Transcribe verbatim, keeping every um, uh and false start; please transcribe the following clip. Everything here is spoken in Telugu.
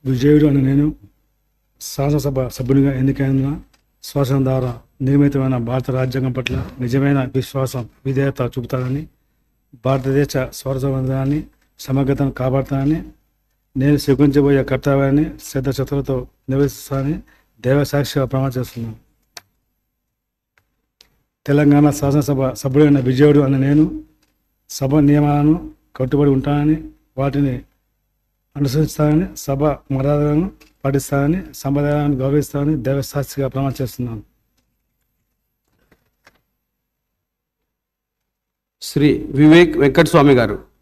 విజయుడు అని నేను శాసనసభ సభ్యునిగా ఎన్నికైన శ్వాసన ద్వారా నిర్మితమైన భారత రాజ్యాంగం పట్ల నిజమైన విశ్వాసం విధేయత చూపుతానని, భారతదేశ స్వాతంత్రాన్ని సమగ్రతను కాపాడుతానని, నేను స్వీకరించబోయే కర్తవ్యాన్ని శ్రద్ధశక్తులతో నిర్వహిస్తానని దైవసాక్షిగా ప్రమాణ చేస్తున్నాను. తెలంగాణ శాసనసభ సభ్యుడైన విజయుడు అని నేను సభ నియమాలను కట్టుబడి ఉంటానని, వాటిని అనుసరిస్తానని, సభ మర్యాదలను పాటిస్తానని, సంప్రదాయాలను గౌరవిస్తానని దైవసాక్షిగా ప్రమాణ చేస్తున్నాను. శ్రీ వివేక్ వెంకటస్వామి గారు.